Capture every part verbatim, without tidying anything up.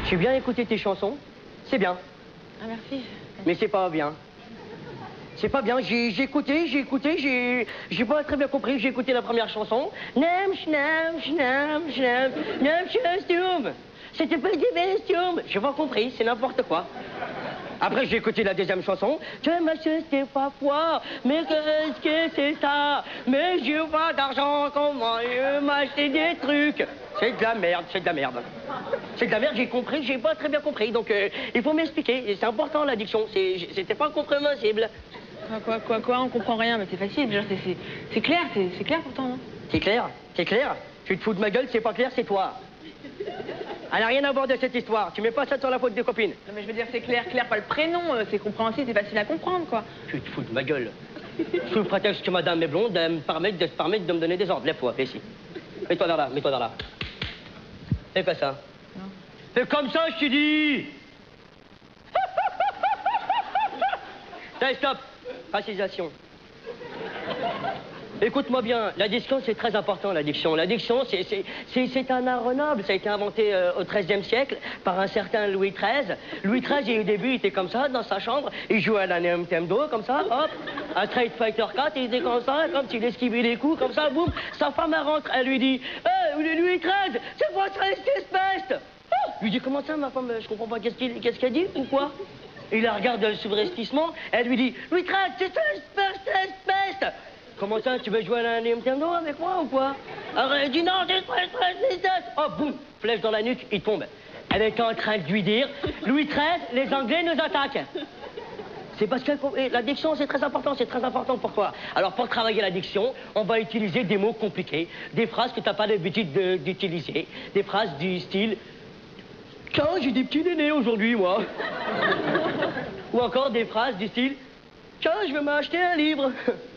J'ai bien écouté tes chansons. C'est bien. Ah, merci. Mais c'est pas bien. C'est pas bien. J'ai écouté, j'ai écouté, j'ai j'ai pas très bien compris. J'ai écouté la première chanson. Nem, schnem, schnem, schnem, nem, schnem, c'était pas du bestum. J'ai pas compris, c'est n'importe quoi. Après, j'ai écouté la deuxième chanson. Je m'achetais parfois, mais qu'est-ce que c'est ça? Mais j'ai pas d'argent, comment je m'acheter des trucs? C'est de la merde, c'est de la merde. C'est de la merde, j'ai compris, j'ai pas très bien compris. Donc, euh, il faut m'expliquer. C'est important, l'addiction. C'était pas compréhensible. Quoi, quoi, quoi, quoi, on comprend rien, mais c'est facile. C'est clair, c'est clair pourtant, non? C'est clair, c'est clair. Tu te fous de ma gueule, c'est pas clair, c'est toi. Elle n'a rien à voir de cette histoire. Tu mets pas ça sur la faute des copines. Non, mais je veux dire, c'est clair, clair, pas le prénom. C'est compréhensible, c'est facile à comprendre, quoi. Tu te fous de ma gueule. Sous le prétexte que madame est blonde, elle me permet de se permettre de me donner des ordres. Lève-toi, fais ici. Mets-toi vers là, mets-toi vers là. Fais pas ça. Non. Fais comme ça, je te dis. Allez, stop. Précisation. Écoute-moi bien, l'addiction, c'est très important, l'addiction. L'addiction, c'est un art noble. Ça a été inventé euh, au treizième siècle par un certain Louis treize. Louis treize, au début, il était comme ça, dans sa chambre. Il jouait à la Nintendo, comme ça, hop. À Street Fighter quatre, il était comme ça, comme s'il esquivait les coups, comme ça, boum. Sa femme, elle rentre, elle lui dit « Hé, hey, Louis treize, c'est quoi cette espèce ?» Oh, lui dit « Comment ça, ma femme, je comprends pas, qu'est-ce qu'elle qu'est-ce qu'elle dit, ou quoi ?» Il la regarde le subrestissement, elle lui dit « Louis treize, c'est cette espèce, cette espèce !» Comment ça, tu veux jouer à la Nintendo avec moi ou quoi? Alors elle dit non, c'est très très très. Oh boum, flèche dans la nuque, il tombe. Elle était en train de lui dire, Louis treize, les Anglais nous attaquent. C'est parce que l'addiction, c'est très important, c'est très important. Pourquoi? Alors pour travailler l'addiction, on va utiliser des mots compliqués, des phrases que tu n'as pas l'habitude d'utiliser, des phrases du style tiens, j'ai des petits nénés aujourd'hui, moi. Ou encore des phrases du style tiens, je vais m'acheter un livre.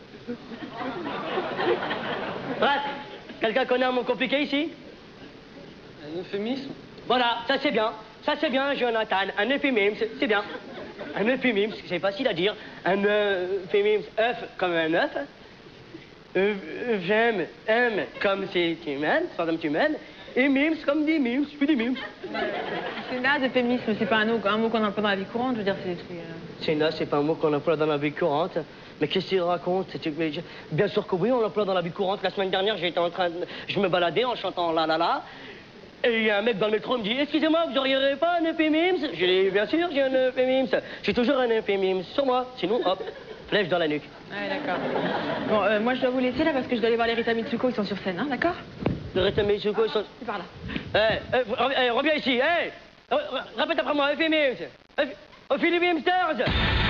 Bref, quelqu'un connaît un mot compliqué ici? Un euphémisme? Voilà, ça c'est bien. Ça c'est bien, Jonathan. Un euphémisme, c'est bien. Un euphémisme, c'est facile à dire. Un euphémisme, œuf comme un œuf. Euh, J'aime, aime comme si tu m'aimes, pas comme tu m'aimes. Et mimes comme des mimes, je fais des mimes. C'est là, euphémisme, c'est pas un mot, un mot qu'on emploie dans la vie courante, je veux dire, c'est... C'est là, c'est pas un mot qu'on emploie dans la vie courante. Mais qu'est-ce qu'il raconte? Bien sûr que oui, on l'emploie dans la vie courante. La semaine dernière, j'étais en train de... Je me baladais en chantant la la la. Et il y a un mec dans le métro qui me dit « Excusez-moi, vous n'auriez pas un euphémisme ?» J'ai dit « Bien sûr, j'ai un euphémisme. J'ai toujours un euphémisme sur moi. Sinon, hop, flèche dans la nuque. » Ouais, d'accord. Bon, euh, moi, je dois vous laisser, là, parce que je dois aller voir les Rita Mitsuko, ils sont sur scène, hein, d'accord? Les Rita Mitsuko, ils sont... C'est par là. Eh, hey, hey, reviens ici, hé hey. Répète après moi, euphémisme. Euphémisme,